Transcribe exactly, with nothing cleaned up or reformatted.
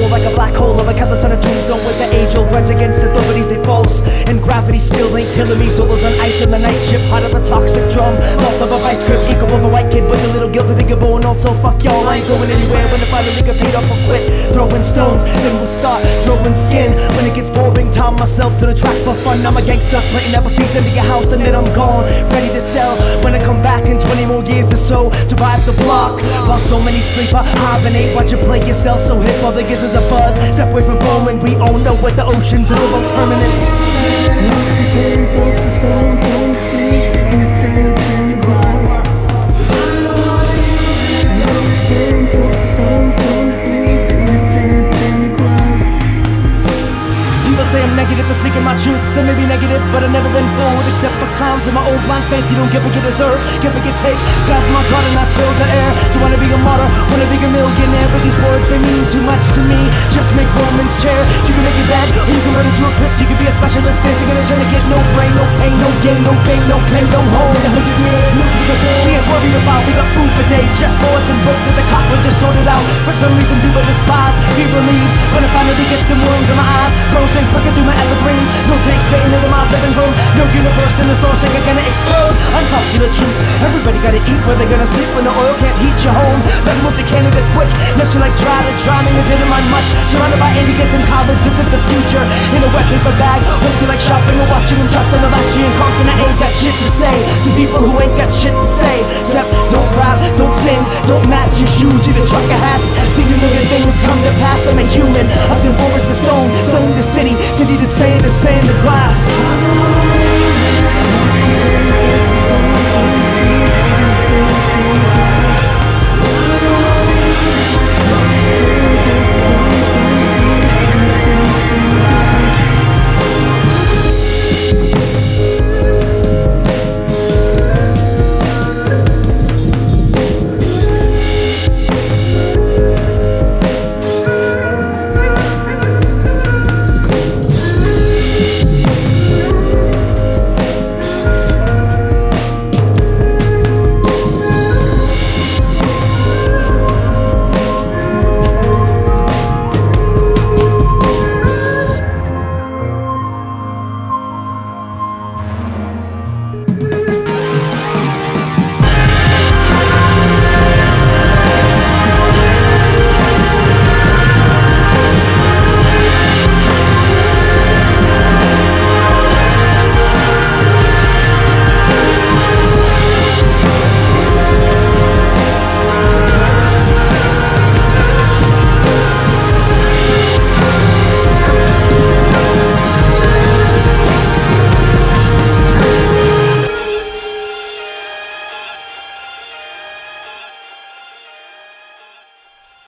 like a black hole of a catalyst on a tombstone with the age-old grudge against authorities, they false. And gravity still ain't killing me. Solos on ice on the night ship, heart of a toxic drum, mouth of a vice grip, ego of a white kid with a little guilt, a bigger bone. Also fuck y'all, I ain't going anywhere. When I finally get paid off, I'll quit. Throwing stones, then we'll start throwing skin. When it gets boring, tie myself to the track for fun. I'm a gangster, putting never feeds into your house, and then I'm gone, ready to sell. When I come back in twenty more years or so, to vibe the block, while so many sleep, I hibernate. Watch you play yourself so hip, all the gives is a buzz. Step away from home and we all know what the oceans is about permanence. Say I'm negative for speaking my truth, so maybe negative, but I've never been fooled. Except for clowns in my old blind faith. You don't get what you deserve, get what you take. Skies my God and I till the air. To wanna be a martyr, wanna be a millionaire. But these words, they mean too much to me. Just make Roman's chair. You can make it bad, or you can run into a crisp. You can be a specialist, dancing in a tourniquet. No brain, no pain, no gain, no fame, no pain, no home. In a hundred years, we ain't worried about, we got food for days. Just bullets and books at the cockroach just sorted out. For some reason people despise, be relieved when I finally get them worms in my eyes. Frozen, looking through my evergreens. No tanks fitting into my living room. No universe in the soul shaker gonna explode. Unpopular truth, everybody gotta eat where they're gonna sleep when the oil can't heat your home. Let move the Canada quick, unless you like try to drowning and didn't mind much. Surrounded by idiots in college, this is the future. In a wet paper bag, hope you like shopping or watching them drop from the last year and conquering. I ain't got shit to say to people who ain't got shit to say. Except don't rap, don't sing, don't match your shoes, either truck or hats. See you look at things come to pass. I'm a human, up to forest to stone, stone to city, city to sand and sand to glass. We'll be right back.